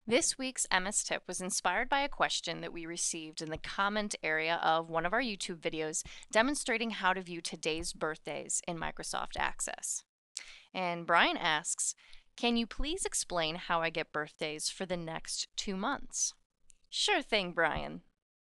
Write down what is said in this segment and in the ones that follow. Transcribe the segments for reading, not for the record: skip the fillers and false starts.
This week's MS tip was inspired by a question that we received in the comment area of one of our YouTube videos demonstrating how to view today's birthdays in Microsoft Access. And Brian asks, can you please explain how I get birthdays for the next 2 months? Sure thing, Brian.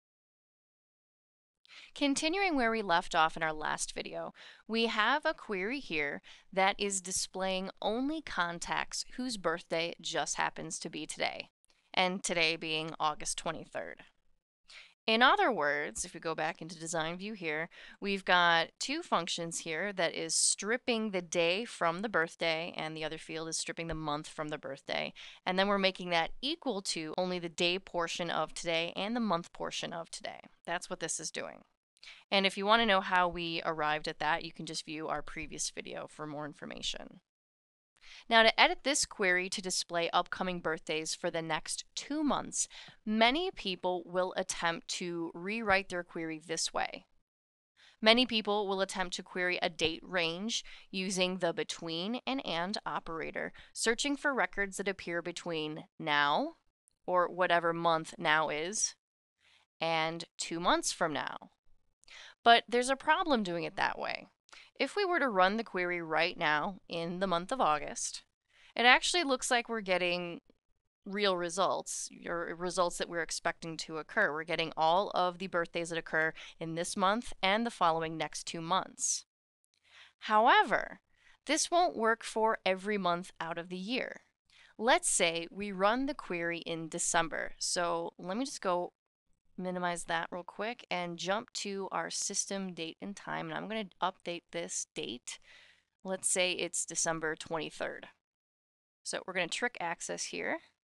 Continuing where we left off in our last video, we have a query here that is displaying only contacts whose birthday just happens to be today, and today being August 23rd. In other words, if we go back into design view here, we've got two functions here that is stripping the day from the birthday, and the other field is stripping the month from the birthday. And then we're making that equal to only the day portion of today and the month portion of today. That's what this is doing. And if you want to know how we arrived at that, you can just view our previous video for more information. Now, to edit this query to display upcoming birthdays for the next 2 months, many people will attempt to rewrite their query this way. Many people will attempt to query a date range using the between and operator, searching for records that appear between now, or whatever month now is, and 2 months from now. But there's a problem doing it that way. If we were to run the query right now in the month of August, it actually looks like we're getting real results, or results that we're expecting to occur. We're getting all of the birthdays that occur in this month and the following next 2 months. However, this won't work for every month out of the year. Let's say we run the query in December. So let me just go minimize that real quick and jump to our system date and time, and I'm going to update this date. Let's say it's December 23rd. So we're going to trick access here,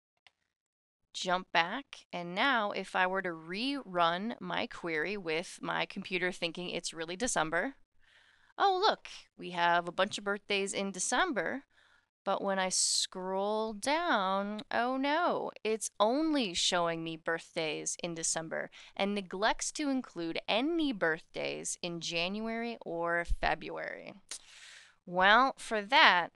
jump back, and now if I were to rerun my query with my computer thinking it's really December, oh look, we have a bunch of birthdays in December. But when I scroll down, oh no, it's only showing me birthdays in December and neglects to include any birthdays in January or February. Well, for that,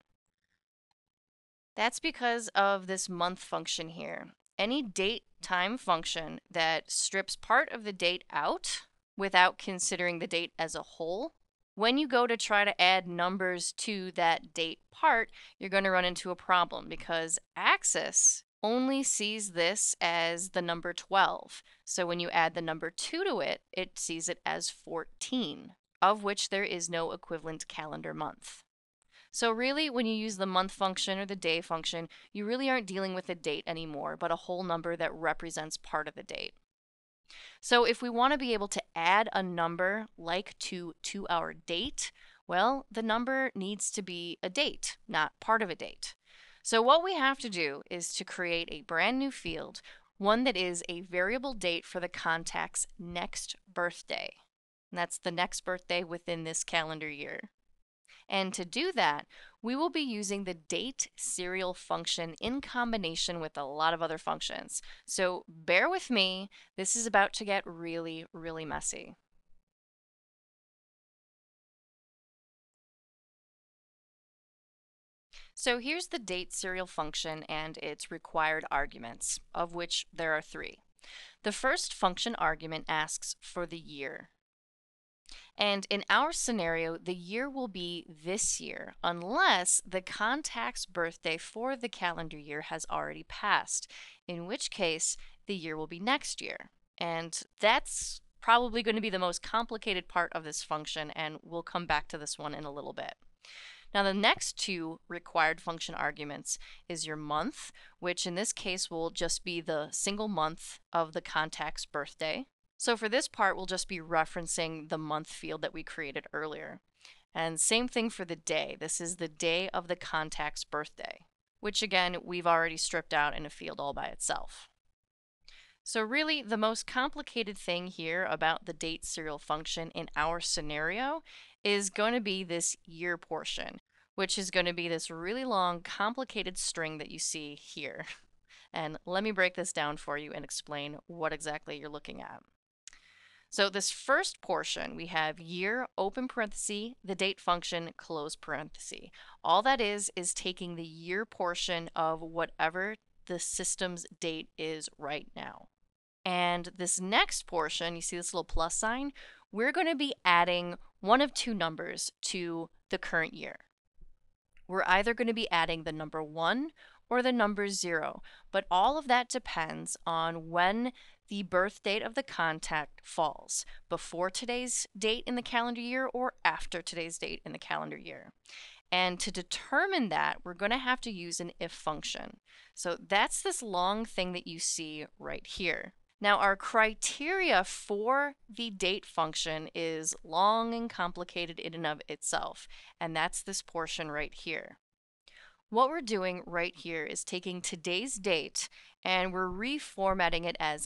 that's because of this month function here. Any date time function that strips part of the date out without considering the date as a whole, when you go to try to add numbers to that date part, you're going to run into a problem because Access only sees this as the number 12. So when you add the number 2 to it, it sees it as 14, of which there is no equivalent calendar month. So really, when you use the month function or the day function, you really aren't dealing with a date anymore, but a whole number that represents part of the date. So if we want to be able to add a number like to our date, well, the number needs to be a date, not part of a date. So what we have to do is to create a brand new field, one that is a variable date for the contact's next birthday. And that's the next birthday within this calendar year. And to do that, we will be using the date serial function in combination with a lot of other functions. So bear with me, this is about to get really, really messy. So here's the date serial function and its required arguments, of which there are 3. The first function argument asks for the year. And in our scenario, the year will be this year, unless the contact's birthday for the calendar year has already passed, in which case the year will be next year. And that's probably going to be the most complicated part of this function, and we'll come back to this one in a little bit. Now the next 2 required function arguments is your month, which in this case will just be the single month of the contact's birthday. So for this part, we'll just be referencing the month field that we created earlier. And same thing for the day. This is the day of the contact's birthday, which again, we've already stripped out in a field all by itself. So really, the most complicated thing here about the date serial function in our scenario is going to be this year portion, which is going to be this really long, complicated string that you see here. And let me break this down for you and explain what exactly you're looking at. So this first portion, we have year, open parenthesis, the date function, close parenthesis. All that is taking the year portion of whatever the system's date is right now. And this next portion, you see this little plus sign, we're going to be adding one of two numbers to the current year. We're either going to be adding the number 1 or the number 0, but all of that depends on when the birth date of the contact falls, before today's date in the calendar year or after today's date in the calendar year. And to determine that, we're going to have to use an if function. So that's this long thing that you see right here. Now, our criteria for the date function is long and complicated in and of itself, and that's this portion right here. What we're doing right here is taking today's date and we're reformatting it as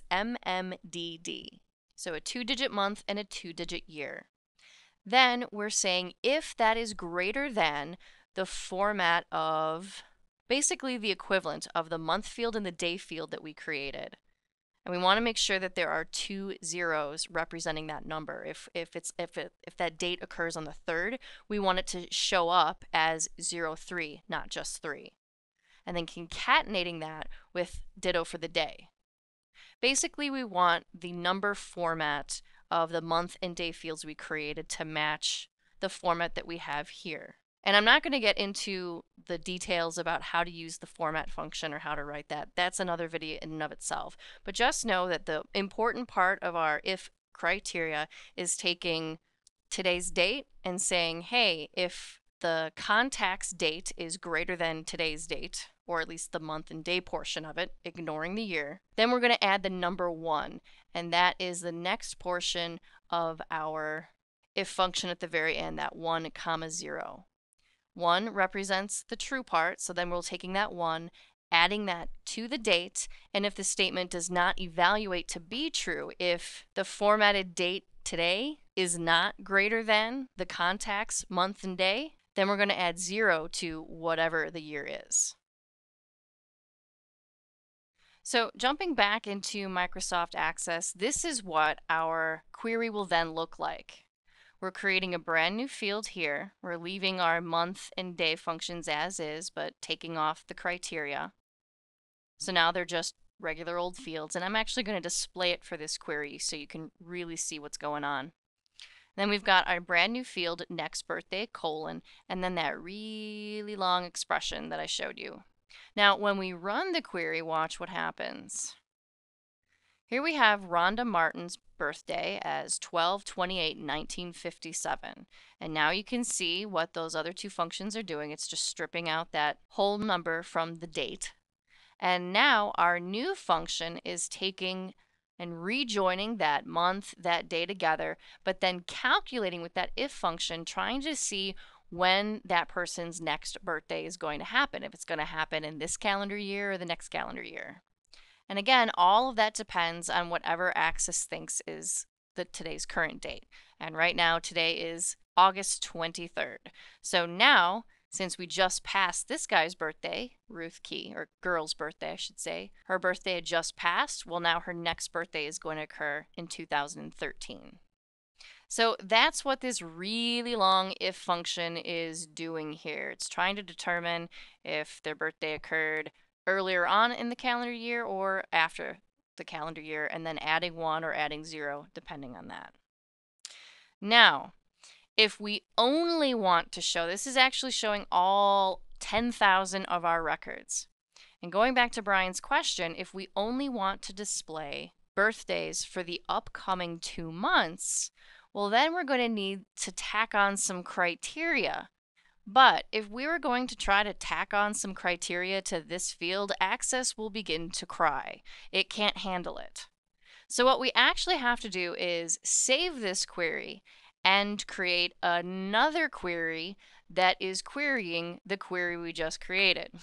MMDD, so a 2-digit month and a 2-digit year. Then we're saying if that is greater than the format of basically the equivalent of the month field and the day field that we created. And we want to make sure that there are 2 zeros representing that number. If that date occurs on the 3rd, we want it to show up as 03, not just 3. And then concatenating that with ditto for the day. Basically, we want the number format of the month and day fields we created to match the format that we have here. And I'm not going to get into the details about how to use the format function or how to write that. That's another video in and of itself. But just know that the important part of our if criteria is taking today's date and saying, hey, if the contact's date is greater than today's date, or at least the month and day portion of it, ignoring the year, then we're going to add the number 1, and that is the next portion of our if function at the very end, that 1, 0. 1 represents the true part, so then we're taking that 1, adding that to the date, and if the statement does not evaluate to be true, if the formatted date today is not greater than the contact's month and day, then we're going to add 0 to whatever the year is. So jumping back into Microsoft Access, this is what our query will then look like. We're creating a brand new field here. We're leaving our month and day functions as is, but taking off the criteria. So now they're just regular old fields, and I'm actually going to display it for this query so you can really see what's going on. Then we've got our brand new field, next birthday, colon, and then that really long expression that I showed you. Now, when we run the query, watch what happens. Here we have Rhonda Martin's birthday as 12/28/1957. And now you can see what those other two functions are doing. It's just stripping out that whole number from the date. And now our new function is taking and rejoining that month, that day together, but then calculating with that if function, trying to see when that person's next birthday is going to happen, if it's going to happen in this calendar year or the next calendar year. And again, all of that depends on whatever Access thinks is today's current date. And right now, today is August 23rd. So now, since we just passed this guy's birthday, Ruth Key, or girl's birthday, I should say, her birthday had just passed, well, now her next birthday is going to occur in 2013. So that's what this really long if function is doing here. It's trying to determine if their birthday occurred earlier on in the calendar year or after the calendar year, and then adding 1 or adding 0 depending on that. Now, if we only want to show, this is actually showing all 10,000 of our records. And going back to Brian's question, if we only want to display birthdays for the upcoming 2 months, well, then we're going to need to tack on some criteria. But if we were going to try to tack on some criteria to this field, Access will begin to cry. It can't handle it. So what we actually have to do is save this query and create another query that is querying the query we just created.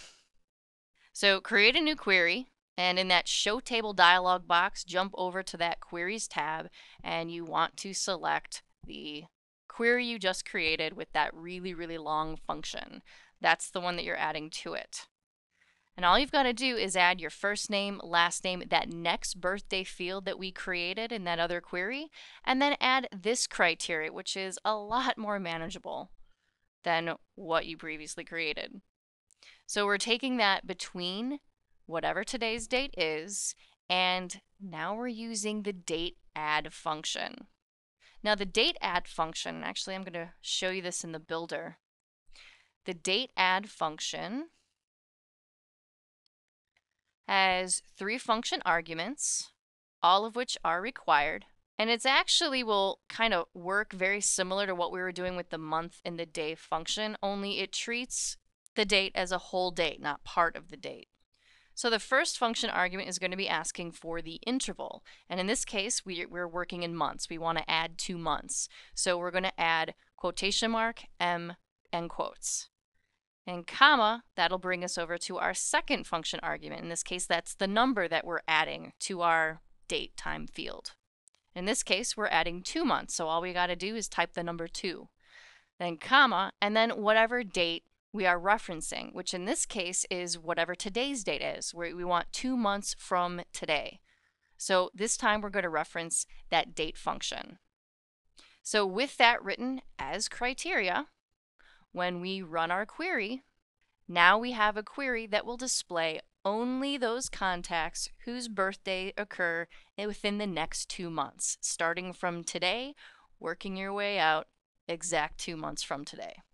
So create a new query, and in that Show Table dialog box, jump over to that Queries tab, and you want to select the query you just created with that really, really long function. That's the one that you're adding to it. And all you've got to do is add your first name, last name, that next birthday field that we created in that other query, and then add this criteria, which is a lot more manageable than what you previously created. So we're taking that between whatever today's date is, and now we're using the date add function. Now the date add function, actually I'm going to show you this in the builder. The date add function has 3 function arguments, all of which are required. And it's actually will kind of work very similar to what we were doing with the month and the day function, only it treats the date as a whole date, not part of the date. So the first function argument is going to be asking for the interval. And in this case, we're working in months. We want to add 2 months. So we're going to add quotation mark, M, end quotes. And comma, that'll bring us over to our second function argument. In this case, that's the number that we're adding to our date time field. In this case, we're adding 2 months, so all we got to do is type the number 2. Then comma, and then whatever date we are referencing, which in this case is whatever today's date is, where we want 2 months from today. So this time we're going to reference that date function. So with that written as criteria, when we run our query, now we have a query that will display only those contacts whose birthday occur within the next 2 months, starting from today, working your way out exact 2 months from today.